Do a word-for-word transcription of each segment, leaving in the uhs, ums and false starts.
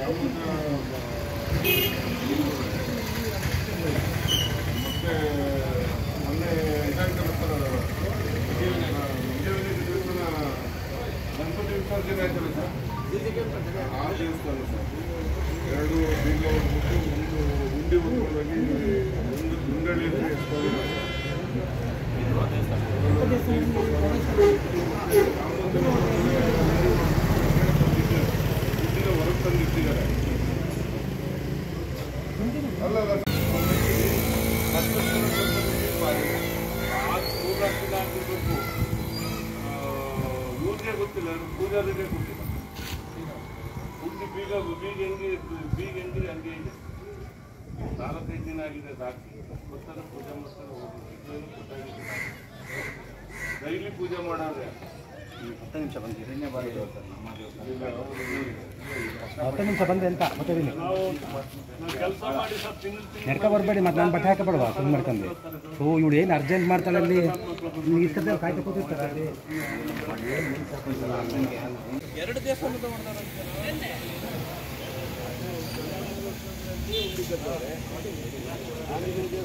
ಮತ್ತೆ ಮೊನ್ನೆ ಇದಾಯ್ತಲ್ಲ ಸರ್ ಗಣಪತಿ ವಿಸರ್ಜನೆ ಆಯ್ತಲ್ಲ ಸರ್ ಆ ದೇವಸ್ಥಾನ ಸರ್ ಎರಡು ಬೀಗ ಒಂದು ಉಂಡಿ ಹೊಂದ್ಕೊಂಡೋಗಿ ಒಂದು ಗುಂಡಳಿಯಲ್ಲಿ ಹೊರಗೆ ತಂದಿಟ್ಟಿದ್ದಾರೆ. ಅಲ್ಲ ಆಗಿರ್ಬೇಕು ಊರಿಗೆ ಗೊತ್ತಿಲ್ಲ, ಪೂಜಾರಿಗೆ ಗೊತ್ತಿಲ್ಲ. ಹುಡುಗಿ ಬೀಗ ಬೀಗ ಹೆಂಗೆ ಬೀಗ ಹೆಂಗಿದೆ ಹಂಗೆ ಇದೆ. ನಾಲ್ಕೈದು ದಿನ ಆಗಿದೆ ಸಾಕಿ ಗೊತ್ತಾಗ ಪೂಜೆ ಮಾಡ್ತಾರೆ ಹೋಗಿ ಡೈಲಿ ಪೂಜೆ ಮಾಡೋದ್ರೆ ಹತ್ತು ನಿಮಿಷ ಬಂದು ನಿನ್ನೆ ಬಾರಿ ಹತ್ತು ನಿಮಿಷ ಬಂದೆ ಅಂತ ಗೊತ್ತಿದ್ದೀನಿ. ಕೆಲಸ ಮಾಡಿ ಸರ್ ತಿಂಗಳು ನೆಡ್ಕ ಬರಬೇಡಿ, ಮತ್ತೆ ನಾನು ಬಟ್ಟೆ ಹಾಕಬೇಡವಾ ಸುಮ್ಮನೆ ಮಾಡ್ಕೊಂಡು. ಸೊ ಇವಳು ಏನು ಅರ್ಜೆಂಟ್ ಮಾಡ್ತಾಳೆ ಅಲ್ಲಿ, ನೀವು ಇಷ್ಟದಲ್ಲಿ ಕಾಯ್ತಾ ಕೂತಿರ್ತಾರೆ ಅಲ್ಲಿ. ಎರಡು ದಿವಸ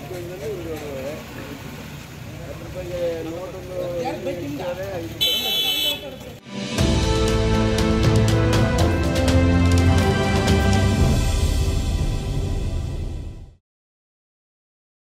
ನೋಟನ್ನು